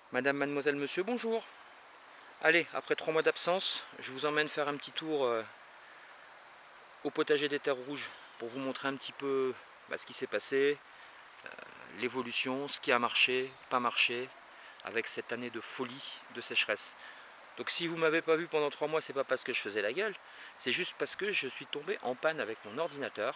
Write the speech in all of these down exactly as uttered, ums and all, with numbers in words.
Madame, mademoiselle, monsieur, bonjour. Allez, après trois mois d'absence, je vous emmène faire un petit tour euh, au potager des terres rouges pour vous montrer un petit peu bah, ce qui s'est passé, l'évolution, ce qui a marché, pas marché, avec cette année de folie de sécheresse. Donc si vous ne m'avez pas vu pendant trois mois, c'est pas parce que je faisais la gueule, c'est juste parce que je suis tombé en panne avec mon ordinateur.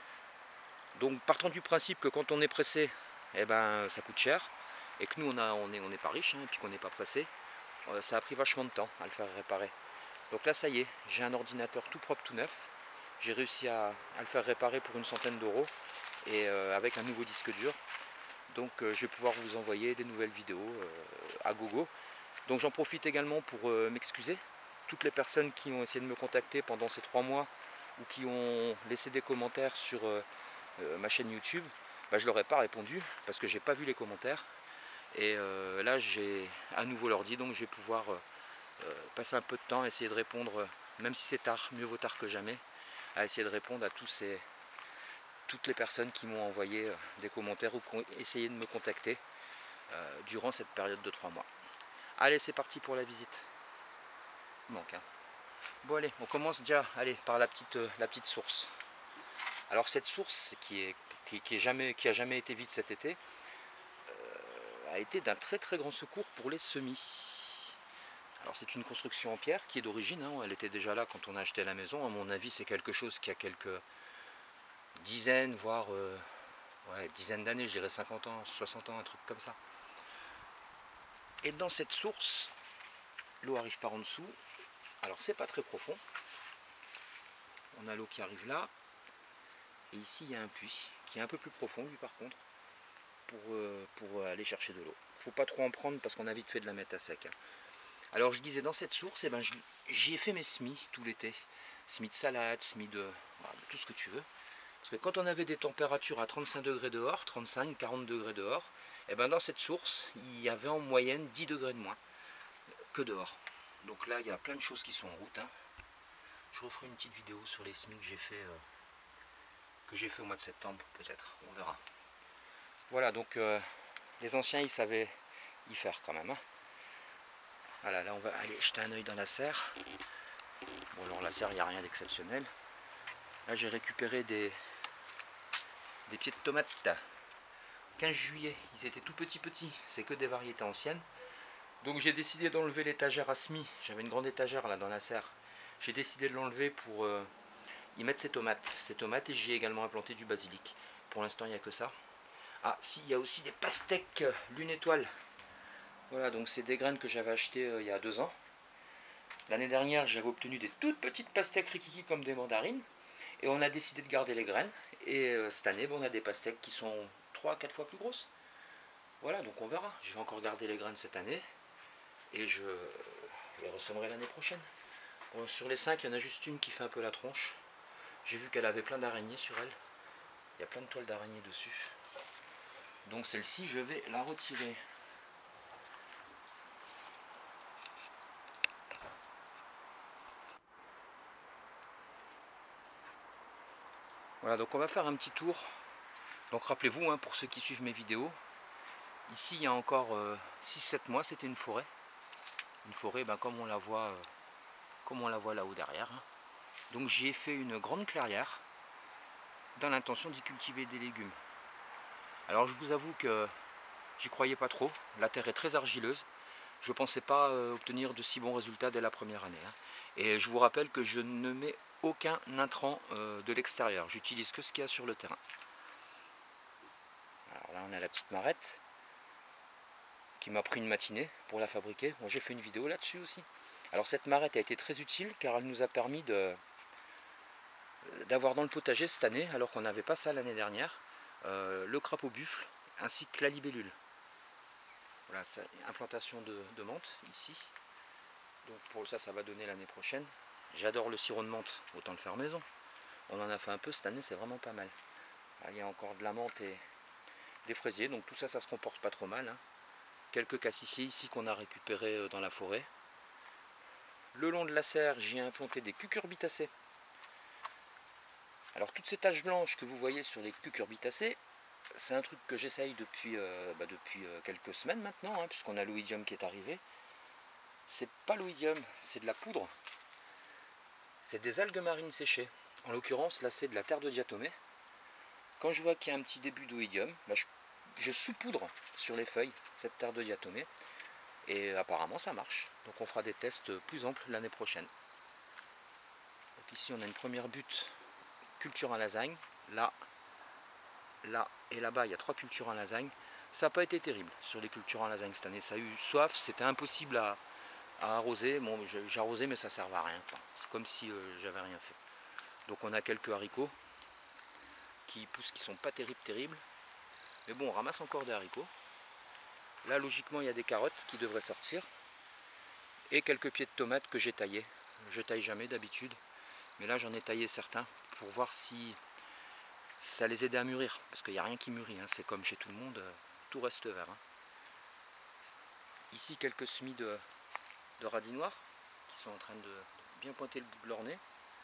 Donc partant du principe que quand on est pressé, eh ben, ça coûte cher, et que nous on n'est on est, on est pas riche, hein, et puis qu'on n'est pas pressé, euh, ça a pris vachement de temps à le faire réparer. Donc là ça y est, j'ai un ordinateur tout propre, tout neuf. J'ai réussi à, à le faire réparer pour une centaine d'euros et euh, avec un nouveau disque dur. Donc euh, je vais pouvoir vous envoyer des nouvelles vidéos euh, à gogo. Donc j'en profite également pour euh, m'excuser. Toutes les personnes qui ont essayé de me contacter pendant ces trois mois ou qui ont laissé des commentaires sur euh, euh, ma chaîne YouTube, bah, je leur ai pas répondu parce que j'ai pas vu les commentaires. Et euh, là j'ai à nouveau l'ordi, donc je vais pouvoir euh, euh, passer un peu de temps, essayer de répondre, euh, même si c'est tard, mieux vaut tard que jamais, à essayer de répondre à tous ces, toutes les personnes qui m'ont envoyé euh, des commentaires ou qui ont essayé de me contacter euh, durant cette période de trois mois. Allez, c'est parti pour la visite. Il manque, hein. Bon allez, on commence déjà allez, par la petite, euh, la petite source. Alors cette source qui, est, qui, qui, est jamais, qui a jamais été vide cet été euh, a été d'un très très grand secours pour les semis. Alors c'est une construction en pierre qui est d'origine, hein, elle était déjà là quand on a acheté la maison. À mon avis c'est quelque chose qui a quelques dizaines, voire euh, ouais, dizaines d'années, je dirais cinquante ans, soixante ans, un truc comme ça. Et dans cette source, l'eau arrive par en dessous. Alors c'est pas très profond. On a l'eau qui arrive là. Et ici il y a un puits qui est un peu plus profond lui par contre pour, euh, pour aller chercher de l'eau. Il ne faut pas trop en prendre parce qu'on a vite fait de la mettre à sec. Hein. Alors je disais dans cette source, eh ben, j'y ai fait mes semis tout l'été. Semis de salade, semis de voilà, tout ce que tu veux. Parce que quand on avait des températures à trente-cinq degrés dehors, trente-cinq, quarante degrés dehors, et ben dans cette source, il y avait en moyenne dix degrés de moins que dehors. Donc là, il y a plein de choses qui sont en route. Hein. Je referai une petite vidéo sur les semis que j'ai fait, euh, que j'ai fait au mois de septembre, peut-être. On verra. Voilà, donc euh, les anciens, ils savaient y faire quand même. Hein. Voilà, là, on va aller jeter un œil dans la serre. Bon, alors la serre, il n'y a rien d'exceptionnel. Là, j'ai récupéré des, des pieds de tomates. quinze juillet, ils étaient tout petits petits, c'est que des variétés anciennes. Donc j'ai décidé d'enlever l'étagère à semis. J'avais une grande étagère là dans la serre. J'ai décidé de l'enlever pour euh, y mettre ces tomates. Ces tomates et j'y ai également implanté du basilic. Pour l'instant il n'y a que ça. Ah si, il y a aussi des pastèques lune étoile. Voilà, donc c'est des graines que j'avais achetées euh, il y a deux ans. L'année dernière j'avais obtenu des toutes petites pastèques rikiki comme des mandarines. Et on a décidé de garder les graines. Et euh, cette année, bon, on a des pastèques qui sont trois à quatre fois plus grosses. Voilà, donc on verra. Je vais encore garder les graines cette année. Et je les ressemerai l'année prochaine. Bon, sur les cinq, il y en a juste une qui fait un peu la tronche. J'ai vu qu'elle avait plein d'araignées sur elle. Il y a plein de toiles d'araignées dessus. Donc celle-ci, je vais la retirer. Voilà, donc on va faire un petit tour. Donc rappelez-vous, hein, pour ceux qui suivent mes vidéos, ici il y a encore euh, six sept mois, c'était une forêt. Une forêt, ben, comme on la voit, euh, comme on la voit là-haut derrière. Hein. Donc j'y ai fait une grande clairière dans l'intention d'y cultiver des légumes. Alors je vous avoue que j'y croyais pas trop. La terre est très argileuse. Je ne pensais pas euh, obtenir de si bons résultats dès la première année. Hein. Et je vous rappelle que je ne mets aucun intrant euh, de l'extérieur. J'utilise que ce qu'il y a sur le terrain. Alors là on a la petite marette qui m'a pris une matinée pour la fabriquer. Bon, j'ai fait une vidéo là-dessus aussi. Alors cette marette a été très utile car elle nous a permis de d'avoir dans le potager cette année, alors qu'on n'avait pas ça l'année dernière, euh, le crapaud buffle ainsi que la libellule. Voilà, ça, implantation de, de menthe ici. Donc pour ça, ça va donner l'année prochaine. J'adore le sirop de menthe, autant le faire maison. On en a fait un peu cette année, c'est vraiment pas mal. Là, il y a encore de la menthe et des fraisiers, donc tout ça, ça se comporte pas trop mal. Hein. Quelques cassissiers ici qu'on a récupérés dans la forêt. Le long de la serre, j'ai implanté des cucurbitacées. Alors toutes ces taches blanches que vous voyez sur les cucurbitacées, c'est un truc que j'essaye depuis, euh, bah, depuis euh, quelques semaines maintenant, hein, puisqu'on a l'oïdium qui est arrivé. C'est pas l'oïdium, c'est de la poudre. C'est des algues marines séchées. En l'occurrence, là, c'est de la terre de diatomée. Quand je vois qu'il y a un petit début d'oïdium, bah, je, je saupoudre sur les feuilles cette terre de diatomée. Et apparemment, ça marche. Donc on fera des tests plus amples l'année prochaine. Donc ici, on a une première butte culture en lasagne. Là, là et là-bas, il y a trois cultures en lasagne. Ça n'a pas été terrible sur les cultures en lasagne cette année. Ça a eu soif, c'était impossible à, à arroser. Bon, j'ai arrosé, mais ça ne servait à rien. C'est comme si euh, j'avais rien fait. Donc on a quelques haricots qui poussent, qui sont pas terribles, terribles. Mais bon, on ramasse encore des haricots. Là, logiquement, il y a des carottes qui devraient sortir. Et quelques pieds de tomates que j'ai taillés. Je taille jamais d'habitude. Mais là, j'en ai taillé certains pour voir si ça les aidait à mûrir. Parce qu'il n'y a rien qui mûrit. Hein. C'est comme chez tout le monde, tout reste vert. Hein. Ici, quelques semis de, de radis noirs qui sont en train de bien pointer le bout de leur nez.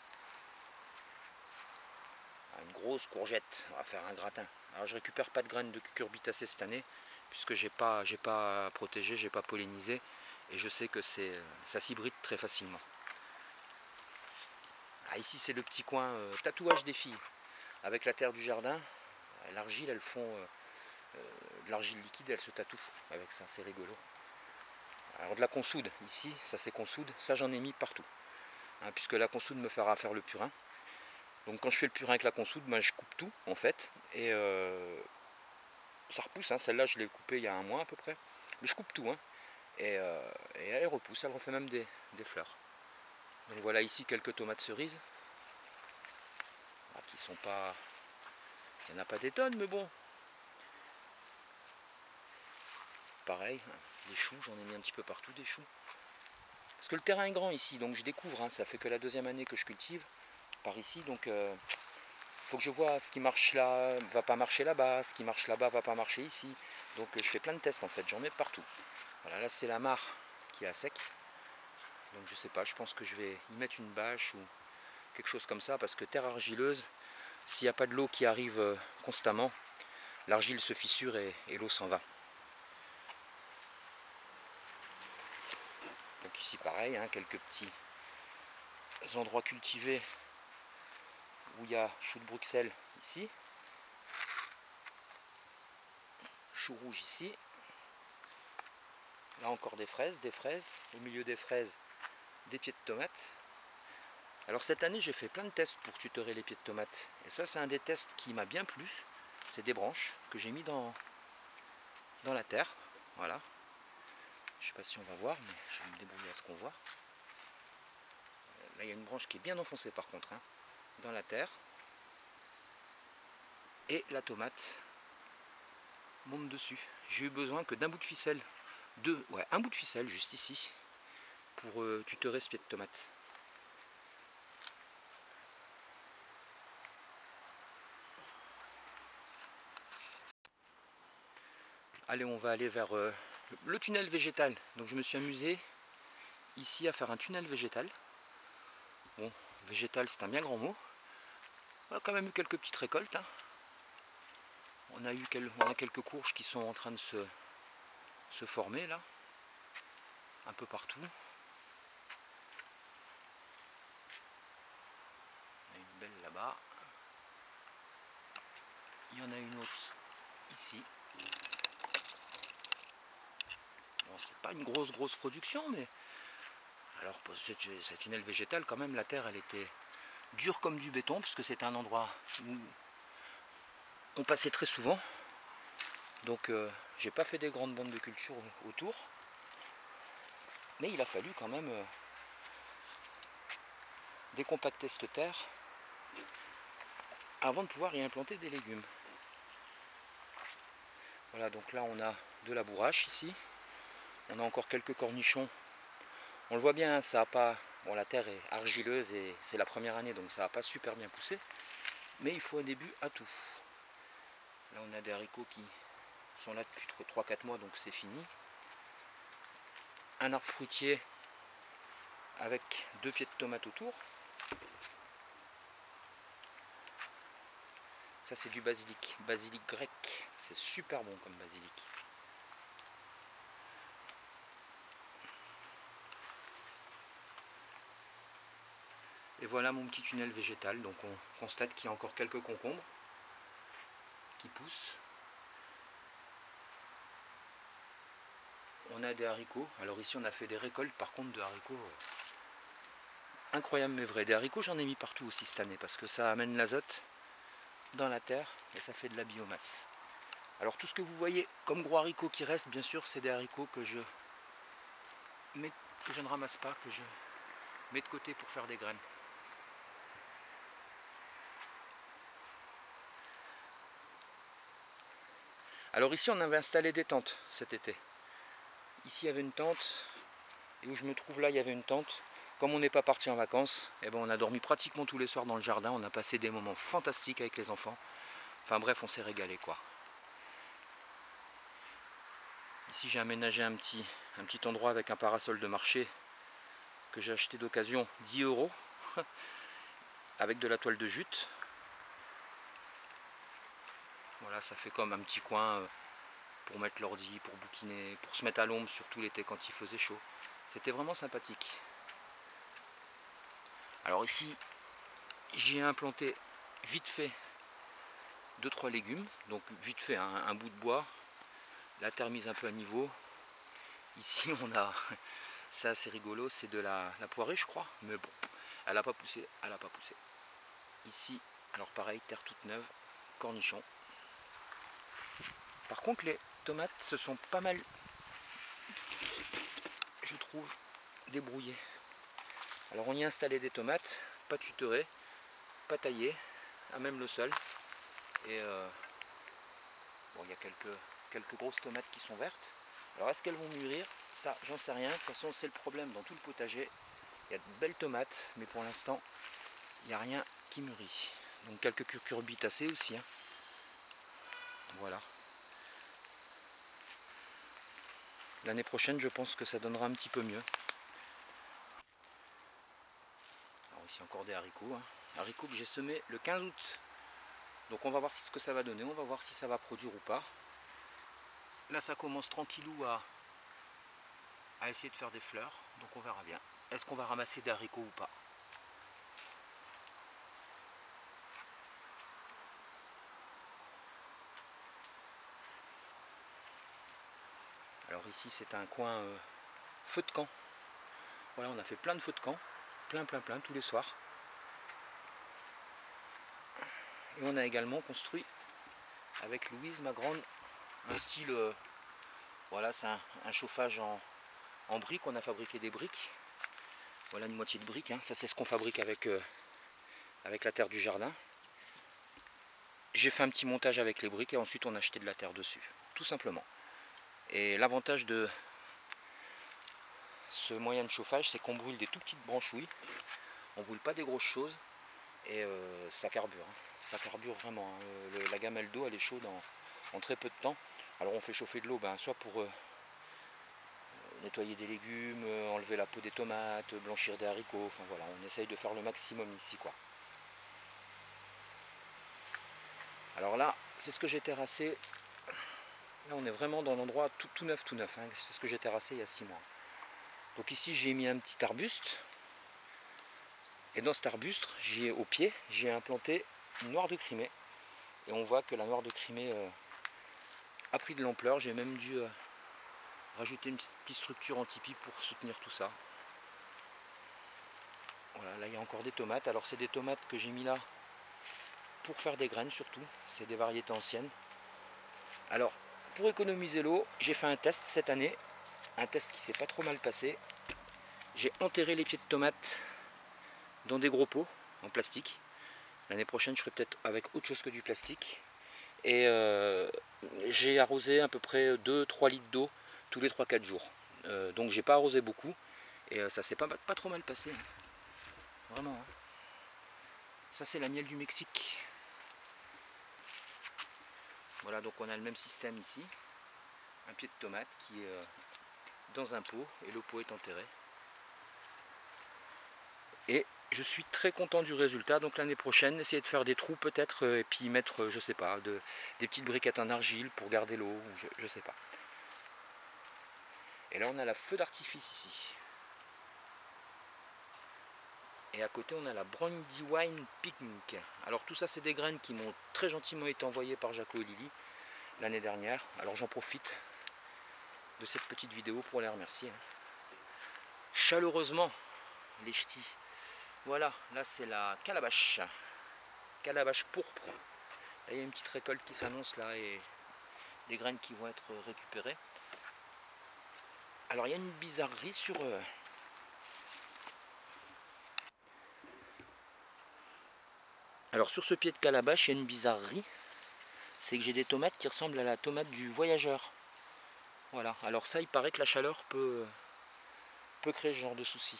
Une grosse courgette, on va faire un gratin. Alors je récupère pas de graines de cucurbitacées cette année puisque j'ai pas j'ai pas protégé, j'ai pas pollinisé et je sais que c'est ça s'hybride très facilement. Ah, ici c'est le petit coin euh, tatouage des filles avec la terre du jardin, l'argile, elles font euh, euh, de l'argile liquide, elles se tatouent avec ça, c'est rigolo. Alors de la consoude ici, ça c'est consoude, ça j'en ai mis partout hein, puisque la consoude me fera faire le purin. Donc quand je fais le purin avec la consoude, ben, je coupe tout en fait et euh, ça repousse, hein. Celle-là je l'ai coupée il y a un mois à peu près, mais je coupe tout hein. et, euh, et elle repousse, elle refait même des, des fleurs. Donc voilà ici quelques tomates cerises qui sont pas, il n'y en a pas des tonnes mais bon. Pareil, des choux, j'en ai mis un petit peu partout des choux. Parce que le terrain est grand ici, donc je découvre, hein. Ça fait que la deuxième année que je cultive par ici, donc euh, faut que je vois ce qui marche là va pas marcher là-bas, ce qui marche là-bas va pas marcher ici. Donc je fais plein de tests en fait, j'en mets partout. Voilà, là c'est la mare qui est à sec. Donc je sais pas, je pense que je vais y mettre une bâche ou quelque chose comme ça parce que terre argileuse, s'il n'y a pas de l'eau qui arrive euh, constamment, l'argile se fissure et, et l'eau s'en va. Donc ici pareil, hein, quelques petits endroits cultivés où il y a chou de Bruxelles ici, chou rouge ici, là encore des fraises, des fraises, au milieu des fraises des pieds de tomates. Alors cette année j'ai fait plein de tests pour tutorer les pieds de tomates et ça c'est un des tests qui m'a bien plu, c'est des branches que j'ai mis dans, dans la terre, voilà. Je sais pas si on va voir mais je vais me débrouiller à ce qu'on voit. Là il y a une branche qui est bien enfoncée par contre hein, dans la terre et la tomate monte dessus. J'ai eu besoin que d'un bout de ficelle, deux, ouais un bout de ficelle juste ici pour euh, tutorer ce pied de tomate. Allez, on va aller vers euh, le tunnel végétal. Donc je me suis amusé ici à faire un tunnel végétal. Bon, végétal c'est un bien grand mot. On a quand même eu quelques petites récoltes. Hein. On, a eu quel, on a quelques courges qui sont en train de se, se former là. Un peu partout. Il y en a une belle là-bas. Il y en a une autre ici. Bon, c'est pas une grosse grosse production, mais alors pour ce, ce tunnel végétal, quand même, la terre elle était dure comme du béton, puisque c'est un endroit où on passait très souvent. Donc euh, j'ai pas fait des grandes bandes de culture autour. Mais il a fallu quand même euh, décompacter cette terre avant de pouvoir y implanter des légumes. Voilà, donc là on a de la bourrache ici. On a encore quelques cornichons. On le voit bien, ça a pas. Bon, la terre est argileuse et c'est la première année, donc ça n'a pas super bien poussé. Mais il faut un début à tout. Là on a des haricots qui sont là depuis trois quatre mois, donc c'est fini. Un arbre fruitier avec deux pieds de tomates autour. Ça c'est du basilic, basilic grec, c'est super bon comme basilic. Et voilà mon petit tunnel végétal, donc on constate qu'il y a encore quelques concombres qui poussent. On a des haricots, alors ici on a fait des récoltes par contre de haricots euh, incroyables mais vrais. Des haricots j'en ai mis partout aussi cette année parce que ça amène l'azote dans la terre et ça fait de la biomasse. Alors tout ce que vous voyez comme gros haricots qui restent, bien sûr c'est des haricots que je, mets, que je ne ramasse pas, que je mets de côté pour faire des graines. Alors ici on avait installé des tentes cet été. Ici il y avait une tente, et où je me trouve là il y avait une tente. Comme on n'est pas parti en vacances, eh ben, on a dormi pratiquement tous les soirs dans le jardin, on a passé des moments fantastiques avec les enfants. Enfin bref, on s'est régalé quoi. Ici j'ai aménagé un petit, un petit endroit avec un parasol de marché que j'ai acheté d'occasion dix euros avec de la toile de jute. Voilà, ça fait comme un petit coin pour mettre l'ordi, pour bouquiner, pour se mettre à l'ombre, surtout l'été quand il faisait chaud. C'était vraiment sympathique. Alors ici, j'ai implanté vite fait deux trois légumes, donc vite fait un, un bout de bois, la terre mise un peu à niveau. Ici on a, ça c'est rigolo, c'est de la, la poirée je crois, mais bon, elle n'a pas poussé, elle n'a pas poussé. Ici, alors pareil, terre toute neuve, cornichons. Par contre les tomates se sont pas mal, je trouve, débrouillées. Alors on y a installé des tomates, pas tutorées, pas taillées, à même le sol. Et euh, bon, il y a quelques, quelques grosses tomates qui sont vertes. Alors est-ce qu'elles vont mûrir? Ça, j'en sais rien. De toute façon, c'est le problème dans tout le potager. Il y a de belles tomates, mais pour l'instant, il n'y a rien qui mûrit. Donc quelques cucurbitacées aussi. Hein. Voilà. L'année prochaine, je pense que ça donnera un petit peu mieux. Alors ici encore des haricots. Hein. Haricots que j'ai semés le quinze août. Donc on va voir ce que ça va donner. On va voir si ça va produire ou pas. Là, ça commence tranquillou à, à essayer de faire des fleurs. Donc on verra bien. Est-ce qu'on va ramasser des haricots ou pas? Alors ici c'est un coin euh, feu de camp. Voilà, on a fait plein de feux de camp, plein plein plein tous les soirs. Et on a également construit avec Louise ma grande un style, euh, voilà c'est un, un chauffage en, en briques, on a fabriqué des briques. Voilà une moitié de briques, hein. Ça c'est ce qu'on fabrique avec, euh, avec la terre du jardin. J'ai fait un petit montage avec les briques et ensuite on a acheté de la terre dessus, tout simplement. Et l'avantage de ce moyen de chauffage, c'est qu'on brûle des tout petites branchouilles, on brûle pas des grosses choses et euh, ça carbure, hein. Ça carbure vraiment, hein. Le, la gamelle d'eau elle est chaude en, en très peu de temps. Alors on fait chauffer de l'eau ben, soit pour euh, nettoyer des légumes, euh, enlever la peau des tomates, blanchir des haricots, enfin voilà, on essaye de faire le maximum ici quoi. Alors là, c'est ce que j'ai terrassé. Là on est vraiment dans l'endroit tout, tout neuf, tout neuf, hein. C'est ce que j'ai terrassé il y a six mois. Donc ici j'ai mis un petit arbuste. Et dans cet arbuste, j'ai au pied, j'ai implanté une noire de Crimée. Et on voit que la noire de Crimée euh, a pris de l'ampleur. J'ai même dû euh, rajouter une petite structure anti-pipe pour soutenir tout ça. Voilà, là il y a encore des tomates. Alors c'est des tomates que j'ai mis là pour faire des graines surtout. C'est des variétés anciennes. Alors pour économiser l'eau, j'ai fait un test cette année. Un test qui s'est pas trop mal passé. J'ai enterré les pieds de tomates dans des gros pots en plastique. L'année prochaine je ferai peut-être avec autre chose que du plastique. Et euh, j'ai arrosé à peu près deux trois litres d'eau tous les trois quatre jours. Euh, donc j'ai pas arrosé beaucoup. Et euh, ça s'est pas, pas trop mal passé. Hein. Vraiment. Hein. Ça c'est la miel du Mexique. Voilà, donc on a le même système ici. Un pied de tomate qui est euh, dans un pot et le pot est enterré. Et je suis très content du résultat. Donc l'année prochaine, essayer de faire des trous peut-être euh, et puis mettre, euh, je sais pas, de, des petites briquettes en argile pour garder l'eau, je, je sais pas. Et là on a la feu d'artifice ici. Et à côté on a la Brandywine Picnic. Alors tout ça c'est des graines qui m'ont très gentiment été envoyées par Jaco et Lily l'année dernière. Alors j'en profite de cette petite vidéo pour les remercier. Chaleureusement les ch'tis. Voilà, là c'est la calabache. Calabache pourpre. Là, il y a une petite récolte qui s'annonce là et des graines qui vont être récupérées. Alors il y a une bizarrerie sur... Euh, Alors sur ce pied de calabache, il y a une bizarrerie. C'est que j'ai des tomates qui ressemblent à la tomate du voyageur. Voilà, alors ça il paraît que la chaleur peut, peut créer ce genre de soucis.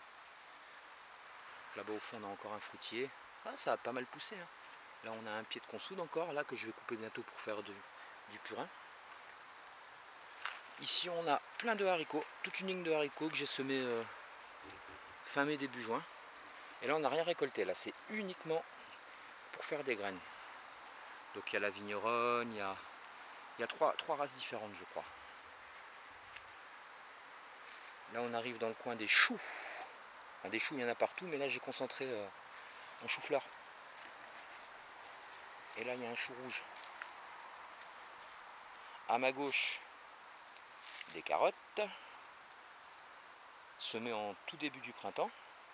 Là-bas au fond on a encore un fruitier. Ah, ça a pas mal poussé. Hein. Là on a un pied de consoude encore, là que je vais couper bientôt pour faire de, du purin. Ici on a plein de haricots, toute une ligne de haricots que j'ai semé euh, fin mai début juin. Et là on n'a rien récolté, là c'est uniquement pour faire des graines. Donc il y a la vigneronne, il y a, il y a trois, trois races différentes je crois. Là on arrive dans le coin des choux. Enfin, des choux il y en a partout, mais là j'ai concentré euh, en chou-fleur. Et là il y a un chou rouge. À ma gauche, des carottes, semées en tout début du printemps.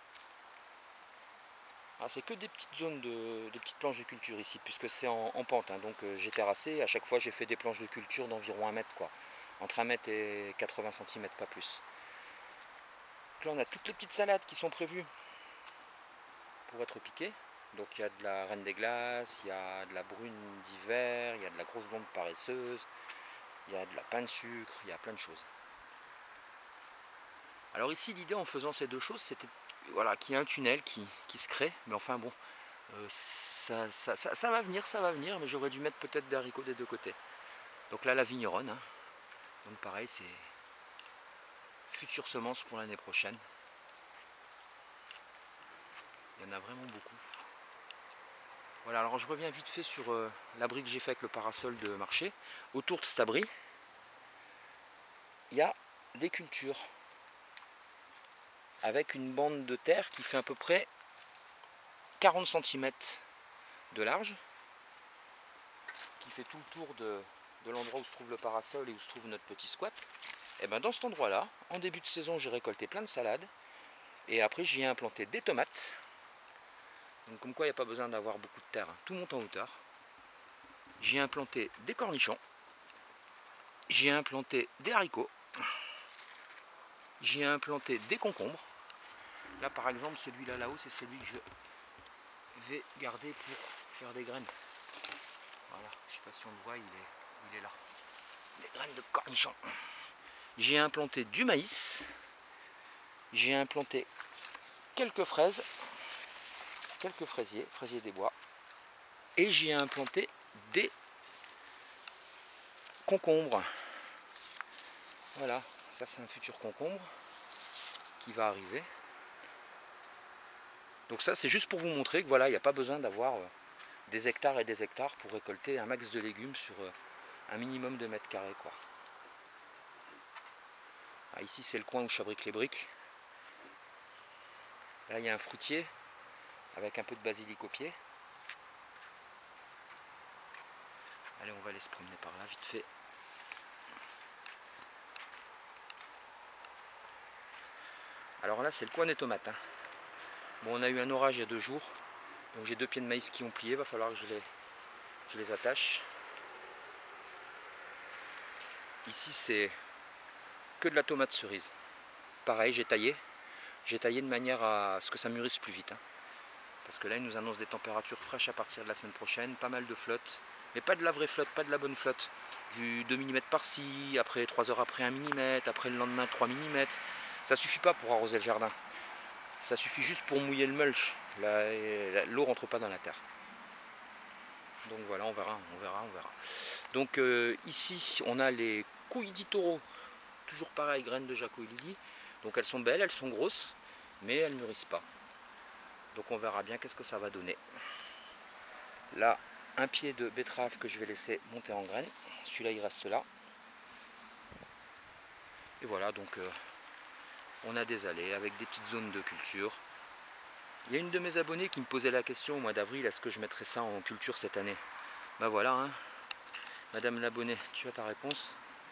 C'est que des petites zones de, de petites planches de culture ici, puisque c'est en, en pente, hein, donc euh, j'ai terrassé, et à chaque fois j'ai fait des planches de culture d'environ un mètre, quoi. Entre un mètre et quatre-vingts centimètres, pas plus. Donc là on a toutes les petites salades qui sont prévues pour être piquées. Donc il y a de la reine des glaces, il y a de la brune d'hiver, il y a de la grosse blonde paresseuse, il y a de la pain de sucre, il y a plein de choses. Alors ici l'idée en faisant ces deux choses, c'était voilà, qu'il y ait un tunnel qui, qui se crée, mais enfin bon, euh, ça, ça, ça, ça va venir, ça va venir, mais j'aurais dû mettre peut-être des haricots des deux côtés. Donc là la vigneronne, hein. Donc pareil, c'est future semence pour l'année prochaine. Il y en a vraiment beaucoup. Voilà, alors je reviens vite fait sur euh, l'abri que j'ai fait avec le parasol de marché. Autour de cet abri, il y a des cultures avec une bande de terre qui fait à peu près quarante centimètres de large, qui fait tout le tour de, de l'endroit où se trouve le parasol et où se trouve notre petit squat. Et bien dans cet endroit là, en début de saison j'ai récolté plein de salades et après j'y ai implanté des tomates. Donc comme quoi il n'y a pas besoin d'avoir beaucoup de terre, hein. Tout monte en hauteur. J'y ai implanté des cornichons, j'y ai implanté des haricots, j'y ai implanté des concombres. Là par exemple celui-là là-haut c'est celui que je vais garder pour faire des graines. Voilà, je ne sais pas si on le voit, il est, il est là. Les graines de cornichons. J'ai implanté du maïs. J'ai implanté quelques fraises. Quelques fraisiers, fraisiers des bois. Et j'ai implanté des concombres. Voilà, ça c'est un futur concombre qui va arriver. Donc ça c'est juste pour vous montrer que voilà, il n'y a pas besoin d'avoir des hectares et des hectares pour récolter un max de légumes sur un minimum de mètres carrés, quoi. Ah, ici c'est le coin où je fabrique les briques. Là il y a un fruitier avec un peu de basilic au pied. Allez, on va aller se promener par là vite fait. Alors là c'est le coin des tomates, hein. Bon, on a eu un orage il y a deux jours, donc j'ai deux pieds de maïs qui ont plié, il va falloir que je les, je les attache. Ici c'est que de la tomate cerise. Pareil, j'ai taillé. J'ai taillé de manière à ce que ça mûrisse plus vite, hein. Parce que là ils nous annoncent des températures fraîches à partir de la semaine prochaine, pas mal de flotte, mais pas de la vraie flotte, pas de la bonne flotte. Du deux millimètres par-ci, après trois heures après un millimètre, après le lendemain trois millimètres. Ça suffit pas pour arroser le jardin. Ça suffit juste pour mouiller le mulch. L'eau rentre pas dans la terre. Donc voilà, on verra, on verra, on verra. Donc euh, ici, on a les couilles d'Itoro. Toujours pareil, graines de Jaco et Lily. Donc elles sont belles, elles sont grosses, mais elles ne mûrissent pas. Donc on verra bien qu'est-ce que ça va donner. Là, un pied de betterave que je vais laisser monter en graines. Celui-là, il reste là. Et voilà, donc euh, on a des allées avec des petites zones de culture. Il y a une de mes abonnées qui me posait la question au mois d'avril, est-ce que je mettrais ça en culture cette année? Ben voilà, hein. Madame l'abonnée, tu as ta réponse.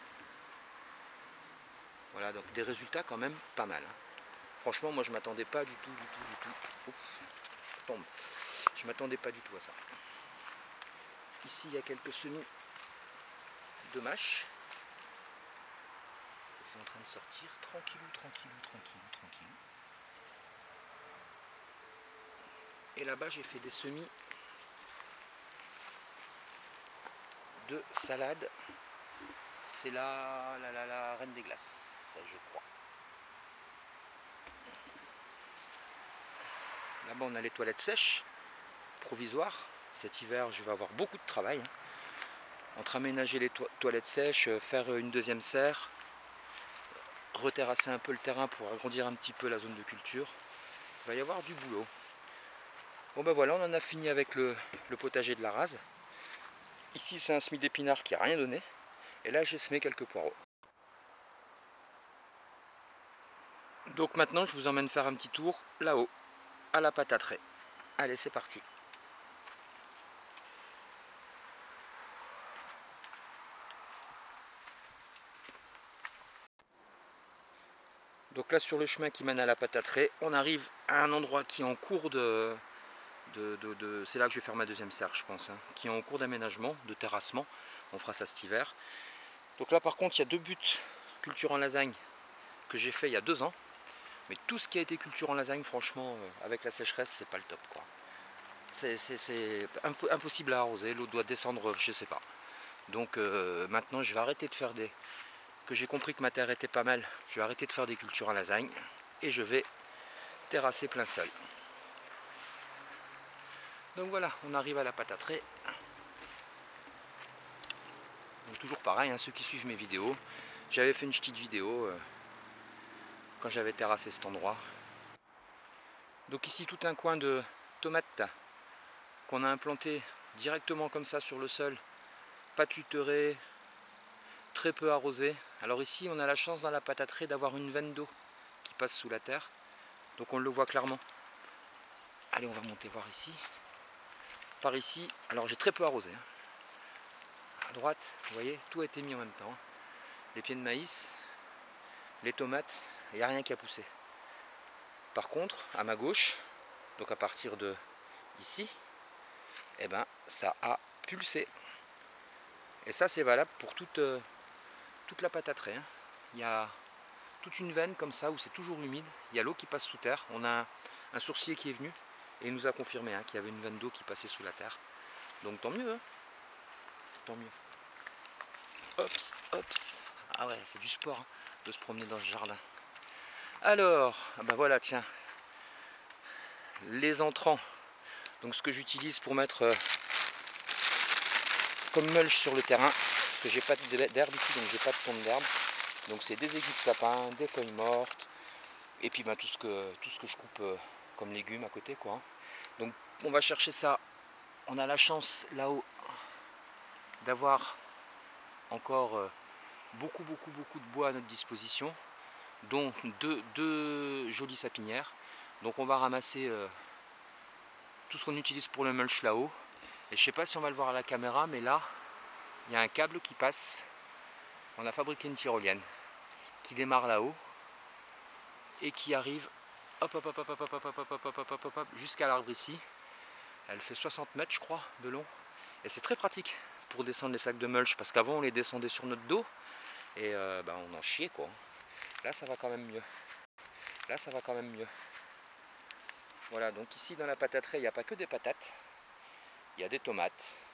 Voilà, donc des résultats quand même pas mal. Hein. Franchement, moi je m'attendais pas du tout, du tout, du tout. Ouf, tombe. Je m'attendais pas du tout à ça. Ici, il y a quelques semis de mâche. C'est en train de sortir, tranquillou, tranquillou, tranquillou, tranquillou. Et là-bas, j'ai fait des semis de salade. C'est la, la, la, la reine des glaces, je crois. Là-bas, on a les toilettes sèches, provisoires. Cet hiver, je vais avoir beaucoup de travail. Hein. Entre aménager les to toilettes sèches, faire une deuxième serre, reterrasser un peu le terrain pour agrandir un petit peu la zone de culture. Il va y avoir du boulot. Bon ben voilà, on en a fini avec le, le potager de la rase. Ici, c'est un semis d'épinards qui n'a rien donné. Et là, j'ai semé quelques poireaux. Donc maintenant, je vous emmène faire un petit tour là-haut, à la pataterie. Allez, c'est parti. Donc là, sur le chemin qui mène à la pataterie, on arrive à un endroit qui est en cours de... de, de, de c'est là que je vais faire ma deuxième serre, je pense, hein, qui est en cours d'aménagement, de terrassement. On fera ça cet hiver. Donc là, par contre, il y a deux buts culture en lasagne que j'ai fait il y a deux ans. Mais tout ce qui a été culture en lasagne, franchement, euh, avec la sécheresse, c'est pas le top, quoi. C'est impossible à arroser, l'eau doit descendre, je sais pas. Donc euh, maintenant, je vais arrêter de faire des... que j'ai compris que ma terre était pas mal, je vais arrêter de faire des cultures en lasagne et je vais terrasser plein sol. Donc voilà, on arrive à la pataterie. Donc toujours pareil, hein, ceux qui suivent mes vidéos, j'avais fait une petite vidéo euh, quand j'avais terrassé cet endroit. Donc ici tout un coin de tomates qu'on a implanté directement comme ça sur le sol, pas tutoré, très peu arrosé. Alors ici on a la chance dans la pataterie d'avoir une veine d'eau qui passe sous la terre, donc on le voit clairement. Allez, on va monter voir ici. Par ici, alors j'ai très peu arrosé. Hein. À droite, vous voyez, tout a été mis en même temps. Les pieds de maïs, les tomates, il n'y a rien qui a poussé. Par contre, à ma gauche, donc à partir de ici, eh ben, ça a pulsé. Et ça, c'est valable pour toute, euh, toute la pataterie. Hein. Il y a toute une veine comme ça où c'est toujours humide. Il y a l'eau qui passe sous terre. On a un, un sourcier qui est venu et il nous a confirmé hein, qu'il y avait une veine d'eau qui passait sous la terre. Donc tant mieux. Hein. Tant mieux. Hops, hops. Ah ouais, c'est du sport hein, de se promener dans ce jardin. Alors, ben voilà, tiens. Les entrants. Donc ce que j'utilise pour mettre euh, comme mulch sur le terrain. Parce que j'ai pas d'herbe ici, donc j'ai pas de tonte d'herbe. Donc c'est des aiguilles de sapin, des feuilles mortes. Et puis ben, tout, ce que, tout ce que je coupe euh, comme légumes à côté. Quoi. Donc on va chercher ça. On a la chance là-haut d'avoir encore euh, beaucoup, beaucoup, beaucoup de bois à notre disposition. Dont deux, deux jolies sapinières. Donc on va ramasser euh, tout ce qu'on utilise pour le mulch là-haut. Et je sais pas si on va le voir à la caméra, mais là, il y a un câble qui passe. On a fabriqué une tyrolienne qui démarre là-haut et qui arrive hop hop hop hop hop hop hop hop hop hop hop hop hop jusqu'à l'arbre ici. Elle fait soixante mètres, je crois, de long. Et c'est très pratique pour descendre les sacs de mulch parce qu'avant on les descendait sur notre dos et euh, bah, on en chiait quoi. Là ça va quand même mieux. Là ça va quand même mieux. Voilà, donc ici dans la pataterie, il n'y a pas que des patates. Il y a des tomates.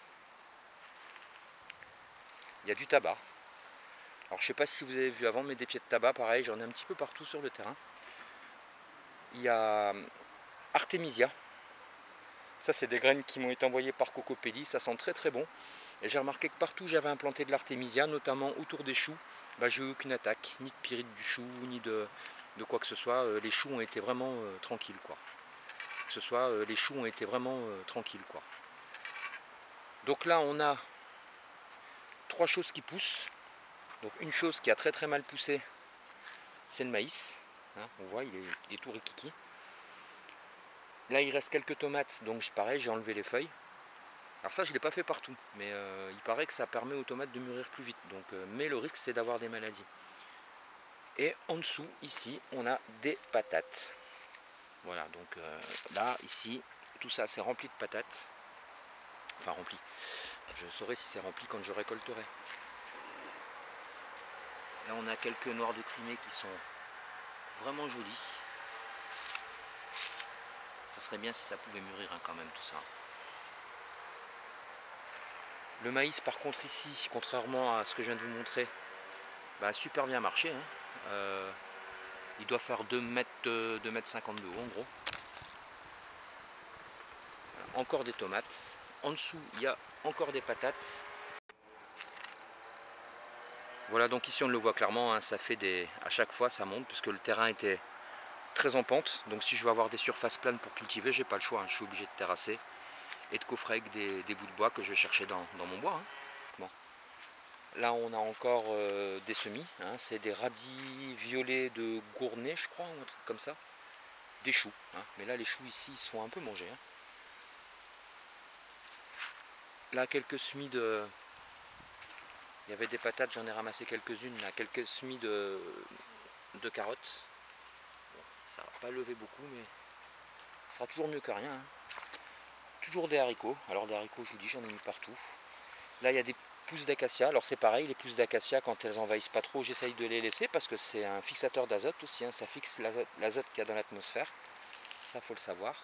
Il y a du tabac. Alors je sais pas si vous avez vu avant, mais des pieds de tabac, pareil, j'en ai un petit peu partout sur le terrain. Il y a Artemisia. Ça c'est des graines qui m'ont été envoyées par Cocopelli, ça sent très très bon. Et j'ai remarqué que partout j'avais implanté de l'Artemisia, notamment autour des choux, bah, j'ai eu aucune attaque, ni de pyrite du chou, ni de, de quoi que ce soit. Les choux ont été vraiment euh, tranquilles quoi. ce soit, euh, les choux ont été vraiment euh, tranquilles, quoi. Donc là on a trois choses qui poussent. Donc une chose qui a très très mal poussé, c'est le maïs. Hein, on voit, il est, il est tout rikiki. Là il reste quelques tomates, donc pareil, j'ai enlevé les feuilles. Alors ça je ne l'ai pas fait partout, mais euh, il paraît que ça permet aux tomates de mûrir plus vite. Donc, euh, mais le risque c'est d'avoir des maladies. Et en dessous, ici, on a des patates. Voilà, donc euh, là, ici, tout ça c'est rempli de patates. Enfin rempli. Je saurai si c'est rempli quand je récolterai. Là on a quelques noirs de Crimée qui sont vraiment jolis. Ça serait bien si ça pouvait mûrir hein, quand même tout ça. Le maïs par contre ici, contrairement à ce que je viens de vous montrer, bah, super bien marché. Hein. Euh, il doit faire deux mètres, deux mètres cinquante de haut en gros. Voilà, encore des tomates. En dessous il y a encore des patates. Voilà, donc ici on le voit clairement, hein, ça fait des. À chaque fois ça monte puisque le terrain était très en pente. Donc si je veux avoir des surfaces planes pour cultiver, j'ai pas le choix. Hein, je suis obligé de terrasser et de coffrer avec des, des bouts de bois que je vais chercher dans, dans mon bois. Hein. Bon. Là on a encore euh, des semis, hein, c'est des radis violets de Gournay je crois, ou un truc comme ça. Des choux, hein. Mais là les choux ici ils se font un peu manger. Hein. Là quelques semis de. Il y avait des patates, j'en ai ramassé quelques-unes, là, quelques semis de, de carottes. Bon, ça va pas lever beaucoup, mais ça sera toujours mieux que rien. Hein. Toujours des haricots. Alors des haricots, je vous dis, j'en ai mis partout. Là, il y a des pousses d'acacia. Alors c'est pareil, les pousses d'acacia, quand elles envahissent pas trop, j'essaye de les laisser parce que c'est un fixateur d'azote aussi. Hein. Ça fixe l'azote qu'il y a dans l'atmosphère. Ça, faut le savoir.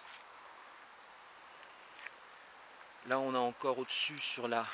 Là, on a encore au-dessus, sur la,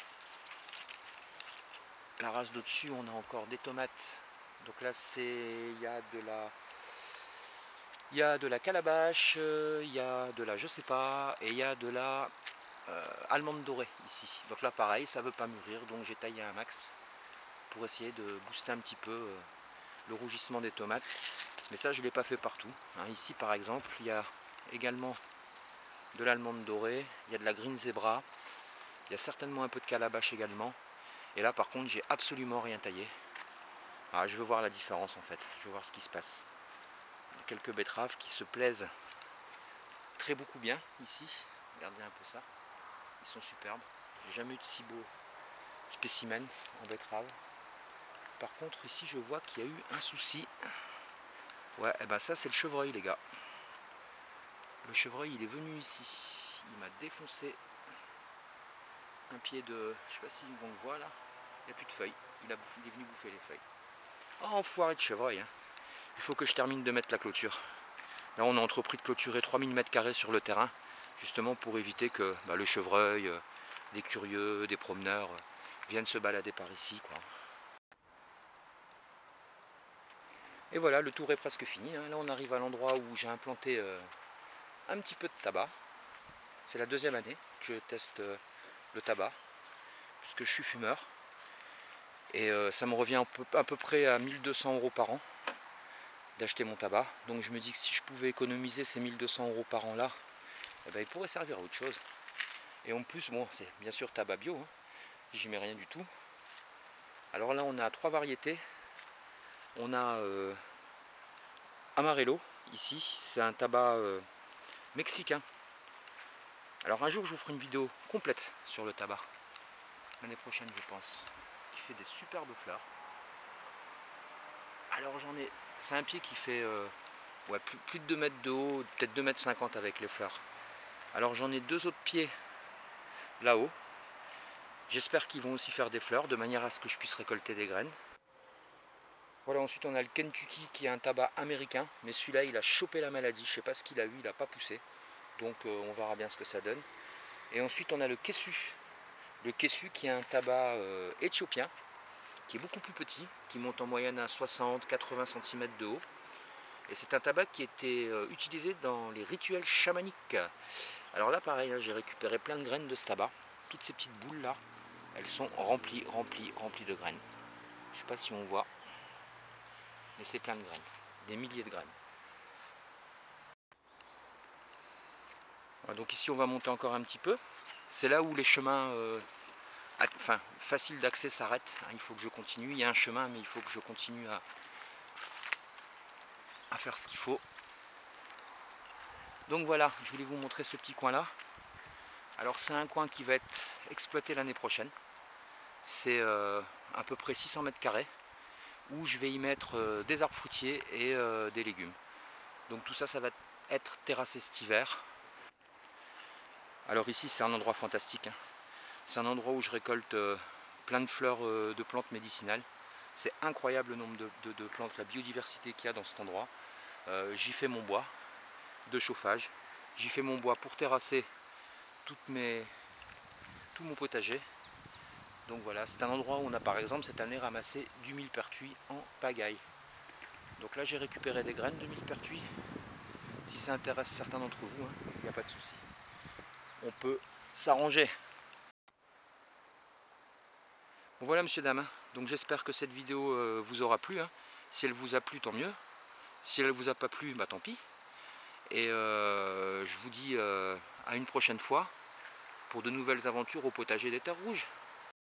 la race d'au-dessus, on a encore des tomates. Donc là, c'est il y a de la... Il y a de la calabache, il y a de la je sais pas, et il y a de la euh, allemande dorée ici. Donc là pareil, ça veut pas mûrir, donc j'ai taillé un max pour essayer de booster un petit peu euh, le rougissement des tomates. Mais ça je ne l'ai pas fait partout. Hein. Ici par exemple, il y a également de l'allemande dorée, il y a de la green zebra, il y a certainement un peu de calabache également. Et là par contre j'ai absolument rien taillé. Alors, je veux voir la différence en fait, je veux voir ce qui se passe. Quelques betteraves qui se plaisent très beaucoup bien ici. Regardez un peu ça. Ils sont superbes. J'ai jamais eu de si beau spécimen en betterave. Par contre ici je vois qu'il y a eu un souci. Ouais, et ben ça c'est le chevreuil les gars. Le chevreuil il est venu ici. Il m'a défoncé un pied de. Je sais pas si on le voit là. Il n'y a plus de feuilles. Il, a bouffé, il est venu bouffer les feuilles. Oh enfoiré de chevreuil. Hein. Il faut que je termine de mettre la clôture. Là on a entrepris de clôturer trois mille mètres carrés sur le terrain. Justement pour éviter que bah, le chevreuil, euh, des curieux, des promeneurs euh, viennent se balader par ici. Quoi. Et voilà, le tour est presque fini. Hein. Là on arrive à l'endroit où j'ai implanté euh, un petit peu de tabac. C'est la deuxième année que je teste euh, le tabac, puisque je suis fumeur. Et euh, ça me revient à peu, à peu près à mille deux cents euros par an d'acheter mon tabac. Donc je me dis que si je pouvais économiser ces mille deux cents euros par an là, eh ben, il pourrait servir à autre chose. Et en plus, bon, c'est bien sûr tabac bio, hein. J'y mets rien du tout. Alors là, on a trois variétés. On a euh, Amarelo, ici, c'est un tabac euh, mexicain. Alors un jour, je vous ferai une vidéo complète sur le tabac. L'année prochaine, je pense. Qui fait des superbes fleurs. Alors j'en ai... C'est un pied qui fait euh, ouais, plus, plus de deux mètres de haut, peut-être deux mètres cinquante avec les fleurs. Alors j'en ai deux autres pieds là-haut. J'espère qu'ils vont aussi faire des fleurs, de manière à ce que je puisse récolter des graines. Voilà, ensuite on a le Kentucky qui est un tabac américain, mais celui-là il a chopé la maladie, je sais pas ce qu'il a eu, il n'a pas poussé. Donc euh, on verra bien ce que ça donne. Et ensuite on a le Kessu. Le Kessu qui est un tabac euh, éthiopien, qui est beaucoup plus petit, qui monte en moyenne à soixante à quatre-vingts centimètres de haut. Et c'est un tabac qui était euh, utilisé dans les rituels chamaniques. Alors là pareil, hein, j'ai récupéré plein de graines de ce tabac. Toutes ces petites boules là, elles sont remplies, remplies, remplies de graines. Je sais pas si on voit, mais c'est plein de graines, des milliers de graines. Voilà, donc ici on va monter encore un petit peu. C'est là où les chemins euh, enfin, faciles d'accès s'arrêtent. Il faut que je continue. Il y a un chemin, mais il faut que je continue à, à faire ce qu'il faut. Donc voilà, je voulais vous montrer ce petit coin là. Alors c'est un coin qui va être exploité l'année prochaine. C'est euh, à peu près six cents mètres carrés où je vais y mettre euh, des arbres fruitiers et euh, des légumes. Donc tout ça, ça va être terrassé cet hiver. Alors ici c'est un endroit fantastique, hein. C'est un endroit où je récolte euh, plein de fleurs euh, de plantes médicinales. C'est incroyable le nombre de, de, de plantes, la biodiversité qu'il y a dans cet endroit. Euh, J'y fais mon bois de chauffage. J'y fais mon bois pour terrasser toutes mes, tout mon potager. Donc voilà, c'est un endroit où on a par exemple cette année ramassé du millepertuis en pagaille. Donc là j'ai récupéré des graines de millepertuis. Si ça intéresse certains d'entre vous, il hein, n'y a pas de souci. On peut s'arranger. Bon voilà monsieur dame, donc j'espère que cette vidéo euh, vous aura plu. Hein. Si elle vous a plu, tant mieux. Si elle ne vous a pas plu, bah tant pis. Et euh, je vous dis euh, à une prochaine fois pour de nouvelles aventures au potager des terres rouges.